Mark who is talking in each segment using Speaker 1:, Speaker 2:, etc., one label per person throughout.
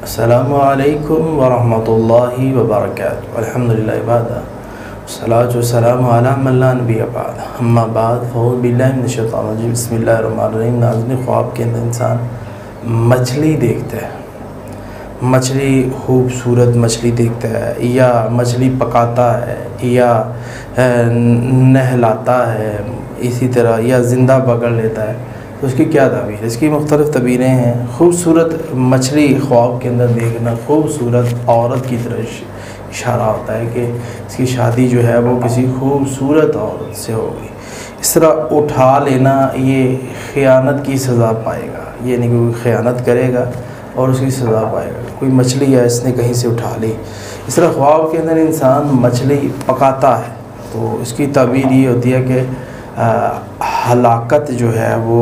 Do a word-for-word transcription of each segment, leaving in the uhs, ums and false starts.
Speaker 1: अस्सलामु अलैकुम वरहमतुल्लाहि वबरकातुहू। अल्हम्दुलिल्लाह वहदा वस्सलातु वस्सलामु अला मन ला नबिय्य बाद, अम्मा बाद फ़अऊज़ु बिल्लाहि मिनश शैतानिर रजीम। बिस्मिल्लाहिर रहमानिर रहीम। नाज़रीन, ख्वाब के अंदर इंसान मछली देखता है, मछली खूबसूरत मछली देखता है, या मछली पकाता है, या नहलाता है, इसी तरह या ज़िंदा पकड़ लेता है, तो उसकी क्या ताबीर? इसकी मुख्तलिफ़ तबीरें हैं। खूबसूरत मछली ख्वाब के अंदर देखना खूबसूरत औरत की तरफ इशारा होता है कि इसकी शादी जो है वो किसी खूबसूरत औरत से होगी। इस तरह उठा लेना ये ख़यानत की सज़ा पाएगा, ये नहीं कि कोई ख़यानत करेगा और उसकी सज़ा पाएगा। कोई मछली है, इसने कहीं से उठा ली। इस तरह ख्वाब के अंदर इंसान मछली पकाता है तो इसकी ताबीर ये होती है कि हलाकत जो है वो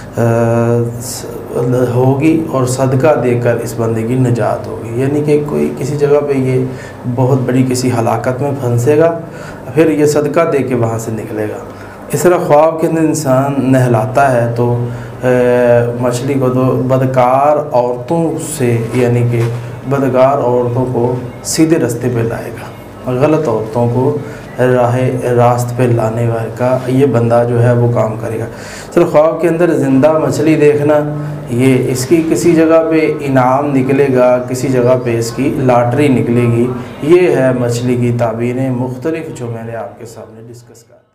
Speaker 1: होगी और सदका देकर इस बंदे की निजात होगी। यानी कि कोई किसी जगह पे ये बहुत बड़ी किसी हलाकत में फंसेगा, फिर ये सदका दे के वहाँ से निकलेगा। इस तरह ख्वाब के अंदर इंसान नहलाता है तो मछली को तो बदकार औरतों से, यानी कि बदकार औरतों को सीधे रास्ते पे लाएगा, गलत औरतों को राह रास्त पे लाने वाले का ये बंदा जो है वो काम करेगा। सिर्फ ख्वाब के अंदर ज़िंदा मछली देखना, ये इसकी किसी जगह पे इनाम निकलेगा, किसी जगह पे इसकी लॉटरी निकलेगी। ये है मछली की ताबीरें मुख्तलिफ़ जो मैंने आपके सामने डिस्कस किया।